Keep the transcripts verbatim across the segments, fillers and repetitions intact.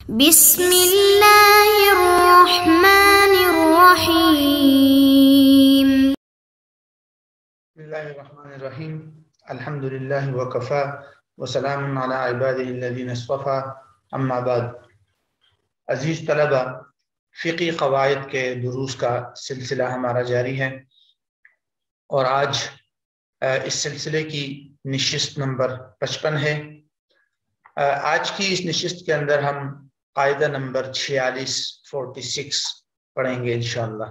بسم اللہ الرحمن الرحیم بسم اللہ الرحمن الرحیم الحمد للہ وکفا وسلام علی عباده الذین اصطفى اما بعد. عزیز طلبہ، فقی قواعد کے دروس کا سلسلہ ہمارا جاری ہے اور آج اس سلسلے کی نشست نمبر پچپن ہے. آج کی اس نشست کے اندر ہم قاعدہ نمبر چھیالیس فورٹی سکس پڑھیں گے انشاءاللہ.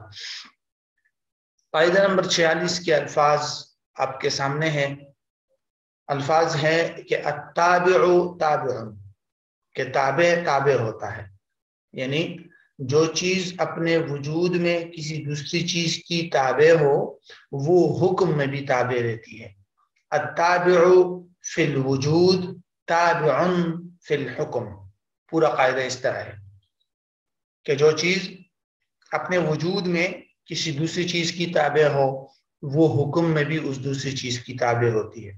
قاعدہ نمبر چھیالیس کے الفاظ آپ کے سامنے ہیں. الفاظ ہیں کہ التابع تابع، کہ تابع تابع ہوتا ہے، یعنی جو چیز اپنے وجود میں کسی دوسری چیز کی تابع ہو وہ حکم میں بھی تابع رہتی ہے. التابع فی الوجود تابع فی الحکم. پورا قاعدہ اس طرح ہے کہ جو چیز اپنے وجود میں کسی دوسری چیز کی تابع ہو وہ حکم میں بھی اس دوسری چیز کی تابع ہوتی ہے.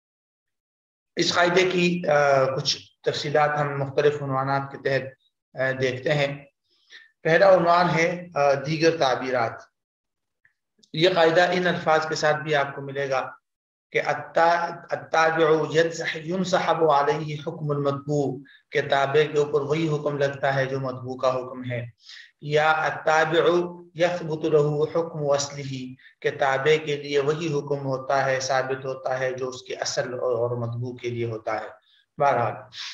اس قاعدے کی کچھ تفصیلات ہم مختلف عنوانات کے تحت دیکھتے ہیں. پہلا عنوان ہے دیگر تعبیرات. یہ قاعدہ ان الفاظ کے ساتھ بھی آپ کو ملے گا کہ التابع ينسحب علیہ حکم المطبوع، کہ تابع کے اوپر وہی حکم لگتا ہے جو مطبوع کا حکم ہے. یا التابع یثبت له حکم اصلہ، کہ تابع کے لیے وہی حکم ہوتا ہے، ثابت ہوتا ہے جو اس کے اصل اور مطبوع کے لیے ہوتا ہے. بہرحال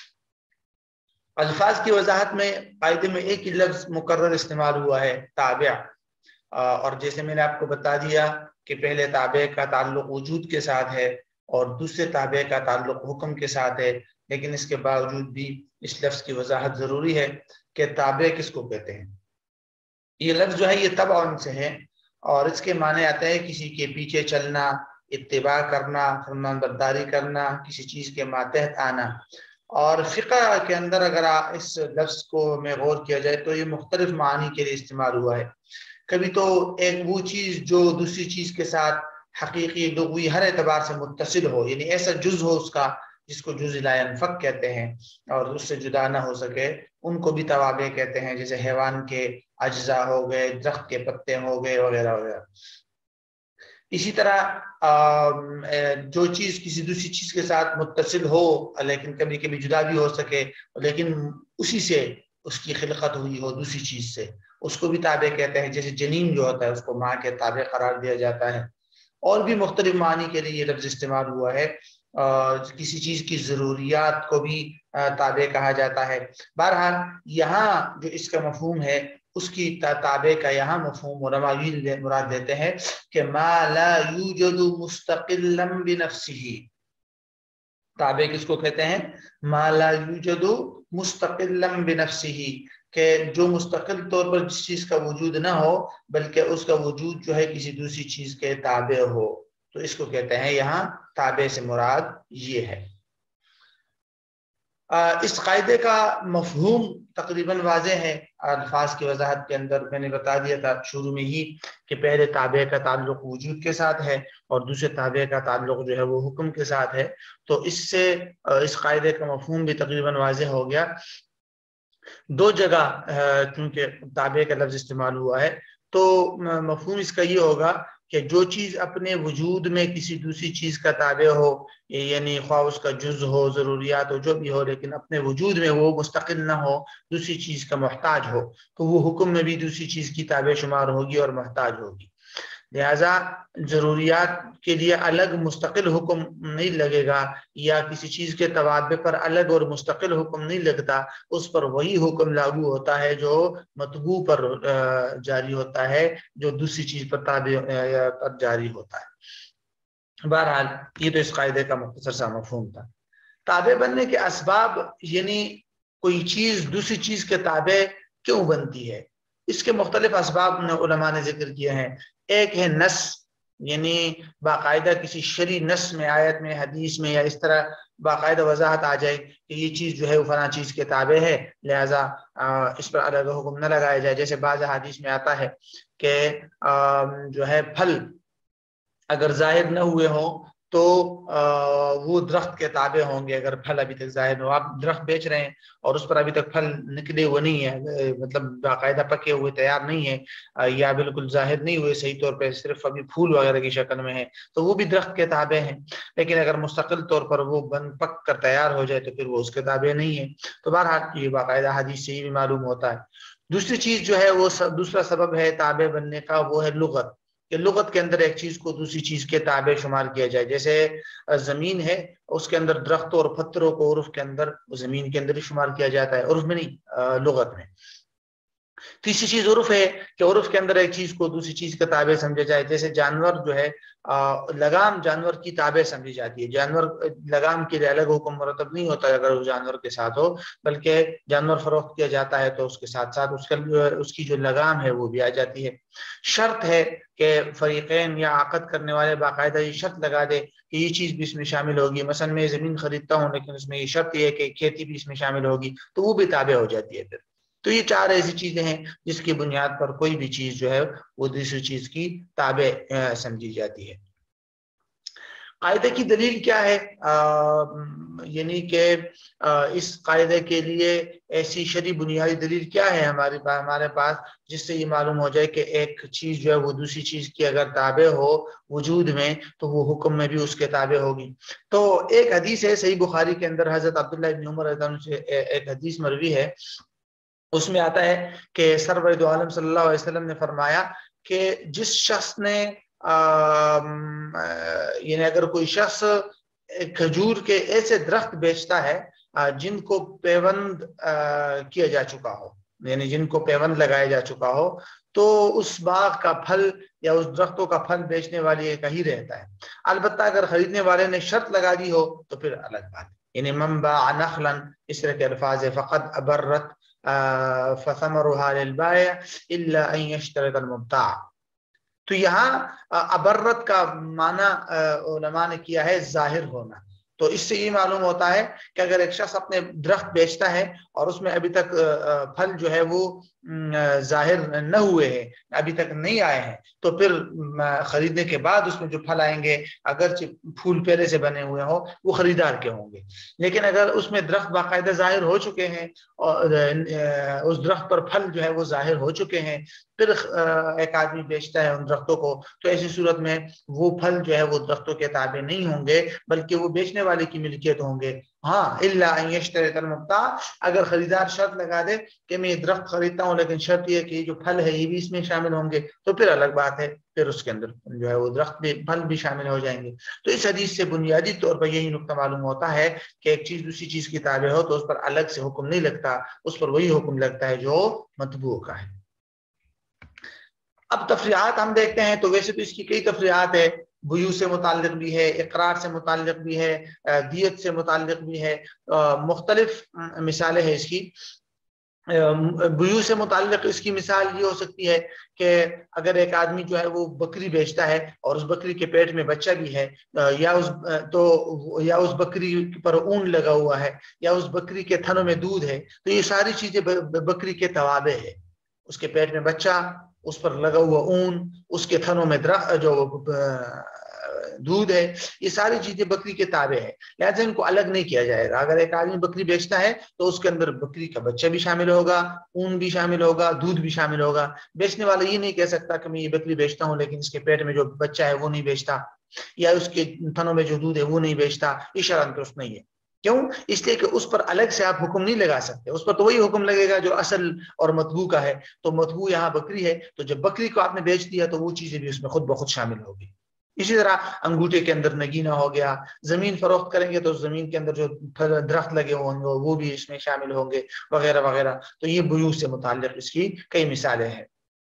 الفاظ کی وضاحت میں قاعدے میں ایک ہی لفظ مکرر استعمال ہوا ہے، تابع. اور جیسے میں نے آپ کو بتا دیا کہ پہلے تابع کا تعلق وجود کے ساتھ ہے اور دوسرے تابع کا تعلق حکم کے ساتھ ہے، لیکن اس کے باوجود بھی اس لفظ کی وضاحت ضروری ہے کہ تابع کس کو کہتے ہیں. یہ لفظ جو ہے یہ تبع سے ہے اور اس کے معنی آتے ہیں کسی کے پیچھے چلنا، اتباع کرنا، فرمان برداری کرنا، کسی چیز کے ماتحت آنا. اور فقہ کے اندر اگر اس لفظ کو میں غور کیا جائے تو یہ مختلف معنی کے لیے استعمال ہوا ہے. کبھی تو ایک وہ چیز جو دوسری چیز کے ساتھ حقیقی لغوی ہر اعتبار سے متصل ہو، یعنی ایسا جز ہو اس کا جس کو جز لا ينفک کہتے ہیں اور اس سے جدا نہ ہو سکے، ان کو بھی توابع کہتے ہیں، جیسے حیوان کے اجزاء ہو گئے، درخت کے پتے ہو گئے وغیرہ وغیرہ. اسی طرح جو چیز کسی دوسری چیز کے ساتھ متصل ہو لیکن کبھی کبھی جدا بھی ہو سکے، لیکن اسی سے اس کی خلقت ہوئی ہو دوسری چیز سے، اس کو بھی تابع کہتے ہیں. جیسے جنین جو ہوتا ہے اس کو ماں کے تابع قرار دیا جاتا ہے. اور بھی مختلف معنی کے لیے یہ لفظ استعمال ہوا ہے. کسی چیز کی ضروریات کو بھی تابع کہا جاتا ہے. بہرحال یہاں جو اس کا مفہوم ہے اس کی تابع کا یہاں مفہوم علماء مراد دیتے ہیں کہ ما لا یوجد مستقلا بنفسه. تابع کس کو کہتے ہیں؟ ما لا یوجد مستقلا بنفسه، کہ جو مستقل طور پر جس چیز کا وجود نہ ہو بلکہ اس کا وجود جو ہے کسی دوسری چیز کے تابع ہو، تو اس کو کہتے ہیں یہاں تابع سے مراد یہ ہے. اس قاعدے کا مفہوم تقریباً واضح ہے. الفاظ کی وضاحت کے اندر میں نے بتا دیا تھا شروع میں ہی کہ پہلے تابع کا تعلق وجود کے ساتھ ہے اور دوسرے تابع کا تعلق جو ہے وہ حکم کے ساتھ ہے. تو اس سے اس قاعدے کا مفہوم بھی تقریباً واضح ہو گیا. دو جگہ چونکہ تابع کا لفظ استعمال ہوا ہے تو مفہوم اس کا یہ ہوگا کہ جو چیز اپنے وجود میں کسی دوسری چیز کا تابع ہو، یعنی خواہ اس کا جز ہو، ضروریات ہو، جو بھی ہو، لیکن اپنے وجود میں وہ مستقل نہ ہو، دوسری چیز کا محتاج ہو، تو وہ حکم میں بھی دوسری چیز کی تابع شمار ہوگی اور محتاج ہوگی. لہذا ضروریات کے لیے الگ مستقل حکم نہیں لگے گا یا کسی چیز کے توابع پر الگ اور مستقل حکم نہیں لگتا، اس پر وہی حکم لاگو ہوتا ہے جو مطبوع پر جاری ہوتا ہے، جو دوسری چیز پر تابع پر جاری ہوتا ہے. بہرحال یہ تو اس قاعدے کا مختصر سا مفہوم تھا. تابع بننے کے اسباب، یعنی کوئی چیز دوسری چیز کے تابع کیوں بنتی ہے، اس کے مختلف اسباب نے علماء نے ذکر کیے ہیں. ایک ہے نص، یعنی باقاعدہ کسی شرعی نص میں، آیت میں، حدیث میں یا اس طرح باقاعدہ وضاحت آ جائے کہ یہ چیز جو ہے وہ فلاں چیز کے تابع ہے، لہذا اس پر الگ حکم نہ لگایا جائے. جیسے بعض حدیث میں آتا ہے کہ جو ہے پھل اگر ظاہر نہ ہوئے ہوں تو وہ درخت کے تابع ہوں گے اگر پھل ابھی تک ظاہر ہو. آپ درخت بیچ رہے ہیں اور اس پر ابھی تک پھل نکلے ہوئے نہیں ہے، مطلب باقاعدہ پکے ہوئے تیار نہیں ہے یا بالکل ظاہر نہیں ہوئے صحیح طور پہ، صرف ابھی پھول وغیرہ کی شکل میں ہے، تو وہ بھی درخت کے تابع ہیں. لیکن اگر مستقل طور پر وہ بن پک کر تیار ہو جائے تو پھر وہ اس کے تابع نہیں ہے. تو بہرحال یہ باقاعدہ حدیث سے ہی بھی معلوم ہوتا ہے. دوسری چیز جو ہے وہ دوسرا سبب ہے تابع بننے کا، وہ ہے لغت، کہ لغت کے اندر ایک چیز کو دوسری چیز کے تابع شمار کیا جائے. جیسے زمین ہے، اس کے اندر درختوں اور پتھروں کو عرف کے اندر زمین کے اندر ہی شمار کیا جاتا ہے، عرف میں نہیں، لغت میں. تیسری چیز عرف ہے کہ عرف کے اندر ایک چیز کو دوسری چیز کا تابع سمجھا جائے. جیسے جانور جو ہے لگام جانور کی تابع سمجھی جاتی ہے. جانور لگام کے لیے الگ حکم مرتب نہیں ہوتا اگر اس جانور کے ساتھ ہو، بلکہ جانور فروخت کیا جاتا ہے تو اس کے ساتھ ساتھ اس کا اس کی جو لگام ہے وہ بھی آ جاتی ہے. شرط ہے کہ فریقین یا عقد کرنے والے باقاعدہ یہ شرط لگا دے کہ یہ چیز بھی اس میں شامل ہوگی. مثلا میں زمین خریدتا ہوں لیکن اس میں یہ شرط یہ ہے کہ کھیتی بھی اس میں شامل ہوگی، تو وہ بھی تابع ہو جاتی ہے پھر. تو یہ چار ایسی چیزیں ہیں جس کی بنیاد پر کوئی بھی چیز جو ہے وہ دوسری چیز کی تابع سمجھی جاتی ہے. قاعدے کی دلیل کیا ہے؟ یعنی کہ اس قاعدے کے لیے ایسی شرعی بنیادی دلیل کیا ہے ہمارے پاس ہمارے پاس جس سے یہ معلوم ہو جائے کہ ایک چیز جو ہے وہ دوسری چیز کی اگر تابع ہو وجود میں تو وہ حکم میں بھی اس کے تابع ہوگی. تو ایک حدیث ہے صحیح بخاری کے اندر، حضرت عبداللہ ابن عمر رضی اللہ عنہ سے ایک حدیث مروی ہے. اس میں آتا ہے کہ سرور دو عالم صلی اللہ علیہ وسلم نے فرمایا کہ جس شخص نے یعنی اگر کوئی شخص کھجور کے ایسے درخت بیچتا ہے جن کو پیوند کیا جا چکا ہو، یعنی جن کو پیوند لگایا جا چکا ہو، تو اس باغ کا پھل یا اس درختوں کا پھل بیچنے والے کا ہی رہتا ہے. البتہ اگر خریدنے والے نے شرط لگا دی ہو تو پھر الگ بات ہے. یعنی من باع نخلا، اس طرح کے الفاظ ہے، فقد ابرت فثمرها للبائع الا ان يشترط المبتاع. تو یہاں ابرت کا معنی علماء نے کیا ہے ظاہر ہونا. تو اس سے یہ معلوم ہوتا ہے کہ اگر ایک شخص اپنے درخت بیچتا ہے اور اس میں ابھی تک پھل جو ہے وہ ظاہر نہ ہوئے ہیں، ابھی تک نہیں آئے ہیں، تو پھر خریدنے کے بعد اس میں جو پھل آئیں گے اگرچہ پھول پہلے سے بنے ہوئے ہوں وہ خریدار کے ہوں گے. لیکن اگر اس میں درخت باقاعدہ ظاہر ہو چکے ہیں اور اس درخت پر پھل جو ہے وہ ظاہر ہو چکے ہیں، پھر ایک آدمی بیچتا ہے ان درختوں کو، تو ایسی صورت میں وہ پھل جو ہے وہ درختوں کے تابع نہیں ہوں گے بلکہ وہ بیچنے والے کی ملکیت ہوں گے. ہاں الا ان یشترط المبتاع، اگر خریدار شرط لگا دے کہ میں یہ درخت خریدتا ہوں لیکن شرط یہ کہ یہ جو پھل ہے یہ بھی اس میں شامل ہوں گے، تو پھر الگ بات ہے، پھر اس کے اندر جو ہے وہ درخت بھی پھل بھی شامل ہو جائیں گے. تو اس حدیث سے بنیادی طور پر یہی نقطہ معلوم ہوتا ہے کہ ایک چیز دوسری چیز کی تابع ہو تو اس پر الگ سے حکم نہیں لگتا، اس پر وہی حکم لگتا ہے جو مطبوع کا ہے. اب تفریعات ہم دیکھتے ہیں تو ویسے تو اس کی کئی تفریعات ہے، بیوع سے متعلق بھی ہے، اقرار سے متعلق بھی ہے، دیت سے متعلق بھی ہے، مختلف مثالیں ہیں اس کی. بیوع سے متعلق اس کی مثال یہ ہو سکتی ہے کہ اگر ایک آدمی جو ہے وہ بکری بیچتا ہے اور اس بکری کے پیٹ میں بچہ بھی ہے، یا اس تو یا اس بکری پر اون لگا ہوا ہے، یا اس بکری کے تھنوں میں دودھ ہے، تو یہ ساری چیزیں بکری کے توابع ہے. اس کے پیٹ میں بچہ، اس پر لگا ہوا اون، اس کے تھنوں میں درخت جو دودھ ہے، یہ ساری چیزیں بکری کے تابع ہے، لہذا ان کو الگ نہیں کیا جائے گا. اگر ایک آدمی بکری بیچتا ہے تو اس کے اندر بکری کا بچہ بھی شامل ہوگا، اون بھی شامل ہوگا، دودھ بھی شامل ہوگا. بیچنے والا یہ نہیں کہہ سکتا کہ میں یہ بکری بیچتا ہوں لیکن اس کے پیٹ میں جو بچہ ہے وہ نہیں بیچتا، یا اس کے تھنوں میں جو دودھ ہے وہ نہیں بیچتا. یہ شرعاً درست نہیں ہے. کیوں؟ اس لیے کہ اس پر الگ سے آپ حکم نہیں لگا سکتے، اس پر تو وہی حکم لگے گا جو اصل اور مطبوع کا ہے. تو مطبوع یہاں بکری ہے، تو جب بکری کو آپ نے بیچ دیا تو وہ چیزیں بھی اس میں خود بخود شامل ہوگی. اسی طرح انگوٹھے کے اندر نگینہ ہو گیا، زمین فروخت کریں گے تو زمین کے اندر جو درخت لگے ہوں گے وہ بھی اس میں شامل ہوں گے، وغیرہ وغیرہ. تو یہ بیوع سے متعلق اس کی کئی مثالیں ہیں.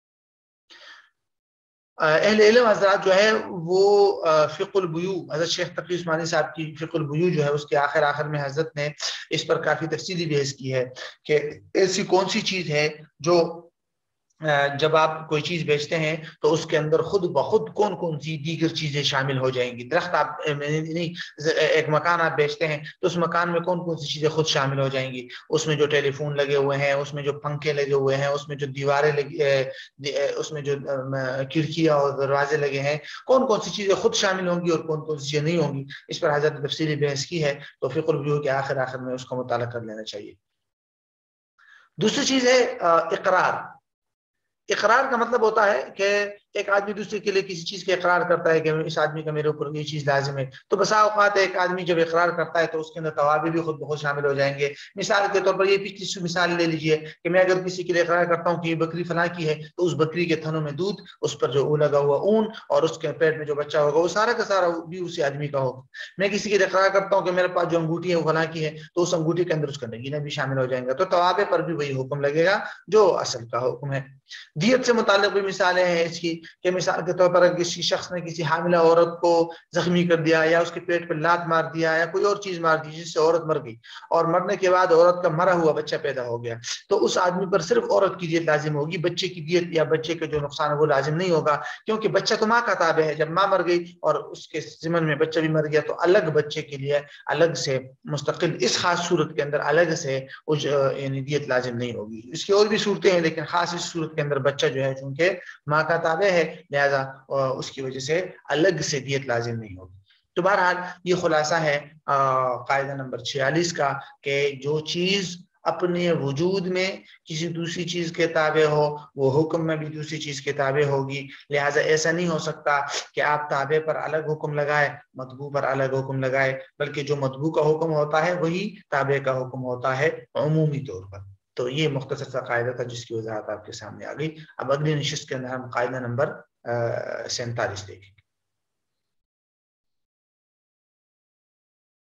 اہل علم حضرات جو ہے وہ فقہ البیوع، حضرت شیخ تقی عثمانی صاحب کی فقہ البیوع جو ہے اس کے آخر آخر میں حضرت نے اس پر کافی تفصیلی بحث کی ہے کہ ایسی کون سی چیز ہے جو جب آپ کوئی چیز بیچتے ہیں تو اس کے اندر خود بخود کون کون سی دیگر چیزیں شامل ہو جائیں گی. درخت آپ نہیں، ایک مکان آپ بیچتے ہیں تو اس مکان میں کون کون سی چیزیں خود شامل ہو جائیں گی. اس میں جو ٹیلی فون لگے ہوئے ہیں، اس میں جو پنکھے لگے ہوئے ہیں، اس میں جو دیواریں لگی، اس میں جو کھڑکیاں اور دروازے لگے ہیں، کون کون سی چیزیں خود شامل ہوں گی اور کون کون سی چیزیں نہیں ہوں گی. اس پر حضرت تفصیلی بحث کی ہے، تو فقہ البیوع کے آخر آخر میں اس کا مطالعہ کر لینا چاہیے. دوسری چیز ہے اقرار. اقرار کا مطلب ہوتا ہے کہ ایک آدمی دوسرے کے لیے کسی چیز کا اقرار کرتا ہے کہ اس آدمی کا میرے اوپر یہ چیز لازم ہے. تو بسا اوقات ایک آدمی جب اقرار کرتا ہے تو اس کے اندر توابع بھی خود بہت شامل ہو جائیں گے. مثال کے طور پر یہ پچھلی مثال لے لیجئے کہ میں اگر کسی کے لیے اقرار کرتا ہوں کہ یہ بکری فلاں کی ہے، تو اس بکری کے تھنوں میں دودھ، اس پر جو لگا ہوا اون اور اس کے پیٹ میں جو بچہ ہوگا وہ سارا کا سارا بھی اسی آدمی کا ہوگا. میں کسی کے لیے اقرار کرتا ہوں کہ میرے پاس جو انگوٹھی ہے وہ فلاں کی ہے، تو اس انگوٹھی کے اندر اس کا نگینہ بھی شامل ہو جائیں گا. تو توابع پر بھی وہی حکم لگے گا جو اصل کا حکم ہے. دیت سے متعلق بھی مثالیں ہیں اس کی کہ مثال کے طور پر اگر کسی شخص نے کسی حاملہ عورت کو زخمی کر دیا یا اس کے پیٹ پر لات مار دیا یا کوئی اور چیز مار دی جس سے عورت مر گئی، اور مرنے کے بعد عورت کا مرا ہوا بچہ پیدا ہو گیا، تو اس آدمی پر صرف عورت کی دیت لازم ہوگی. بچے کی دیت یا بچے کے جو نقصان ہے وہ لازم نہیں ہوگا، کیونکہ بچہ تو ماں کا تابع ہے. جب ماں مر گئی اور اس کے ضمن میں بچہ بھی مر گیا تو الگ بچے کے لیے الگ سے مستقل اس خاص صورت کے اندر الگ سے یعنی دیت لازم نہیں ہوگی. اس کی اور بھی صورتیں ہیں لیکن خاص اس صورت کے اندر بچہ جو ہے چونکہ ماں کا تابع ہے لہذا اس کی وجہ سے الگ سے دیت لازم نہیں ہوگی. تو بہرحال یہ خلاصہ ہے قاعدہ نمبر چھیالیس کا کہ جو چیز اپنے وجود میں کسی دوسری چیز کے تابع ہو وہ حکم میں بھی دوسری چیز کے تابع ہوگی. لہٰذا ایسا نہیں ہو سکتا کہ آپ تابع پر الگ حکم لگائے مطبوع پر الگ حکم لگائے، بلکہ جو مطبوع کا حکم ہوتا ہے وہی تابع کا حکم ہوتا ہے عمومی طور پر. تو یہ مختصر سا قاعدہ تھا جس کی وضاحت آپ کے سامنے آ گئی. اب اگلی نشست کے اندر ہم قاعدہ نمبر سینتالیس دیکھیں.